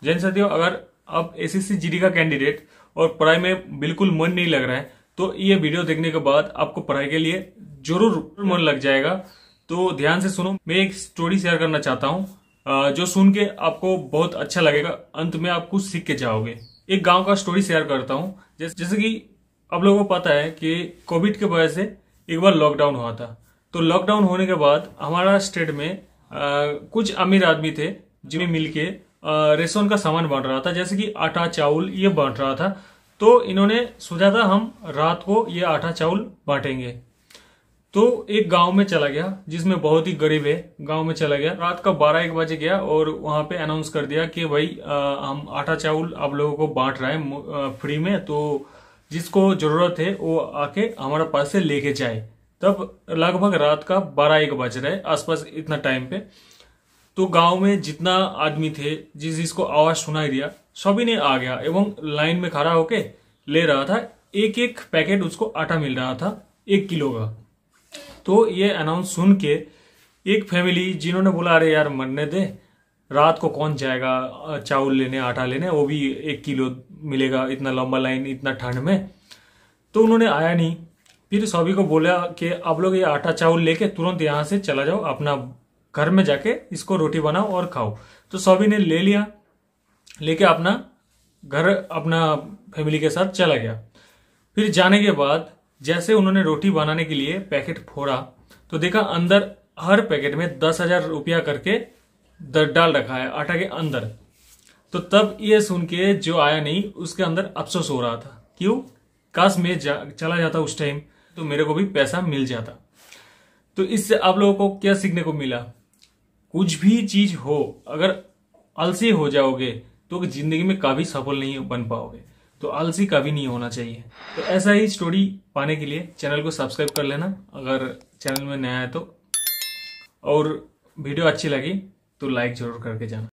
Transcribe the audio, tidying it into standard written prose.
जैन साथियों, अगर आप एसएससी जीडी का कैंडिडेट और पढ़ाई में बिल्कुल मन नहीं लग रहा है तो ये वीडियो देखने के बाद आपको पढ़ाई के लिए जरूर मन लग जाएगा। तो ध्यान से सुनो, मैं एक स्टोरी शेयर करना चाहता हूँ जो सुन के आपको बहुत अच्छा लगेगा। अंत में आप कुछ सीख के जाओगे। एक गांव का स्टोरी शेयर करता हूँ। जैसे कि आप लोगों को पता है कि कोविड के वजह से एक बार लॉकडाउन हुआ था। तो लॉकडाउन होने के बाद हमारा स्टेट में कुछ अमीर आदमी थे जिन्हें मिलके रेशन का सामान बांट रहा था, जैसे कि आटा चावल ये बांट रहा था। तो इन्होंने सोचा था हम रात को ये आटा चावल बांटेंगे। तो एक गांव में चला गया जिसमें बहुत ही गरीब है, गांव में चला गया। रात का 12-1 बजे गया और वहां पे अनाउंस कर दिया कि भाई हम आटा चावल आप लोगों को बांट रहे हैं फ्री में, तो जिसको जरूरत है वो आके हमारे पास से लेके जाए। तब लगभग रात का 12-1 बज रहे आसपास, इतना टाइम पे। तो गांव में जितना आदमी थे, जिसको आवाज सुनाई दिया, सभी ने आ गया एवं लाइन में खड़ा होके ले रहा था। एक एक पैकेट उसको आटा मिल रहा था 1 किलो का। तो ये अनाउंस सुन के एक फैमिली जिन्होंने बोला अरे यार मरने दे, रात को कौन जाएगा चावल लेने आटा लेने, वो भी 1 किलो मिलेगा, इतना लंबा लाइन इतना ठंड में। तो उन्होंने आया नहीं। फिर सभी को बोला कि आप लोग ये आटा चावल लेके तुरंत यहाँ से चला जाओ, अपना घर में जाके इसको रोटी बनाओ और खाओ। तो सभी ने ले लिया, लेके अपना घर अपना फैमिली के साथ चला गया। फिर जाने के बाद जैसे उन्होंने रोटी बनाने के लिए पैकेट फोड़ा तो देखा अंदर हर पैकेट में 10,000 रुपया करके डाल रखा है आटा के अंदर। तो तब ये सुन के जो आया नहीं उसके अंदर अफसोस हो रहा था, क्यों, काश मैं चला जाता उस टाइम तो मेरे को भी पैसा मिल जाता। तो इससे आप लोगों को क्या सीखने को मिला? कुछ भी चीज हो, अगर आलसी हो जाओगे तो जिंदगी में कभी सफल नहीं बन पाओगे। तो आलसी कभी नहीं होना चाहिए। तो ऐसा ही स्टोरी पाने के लिए चैनल को सब्सक्राइब कर लेना अगर चैनल में नया है तो, और वीडियो अच्छी लगी तो लाइक जरूर करके जाना।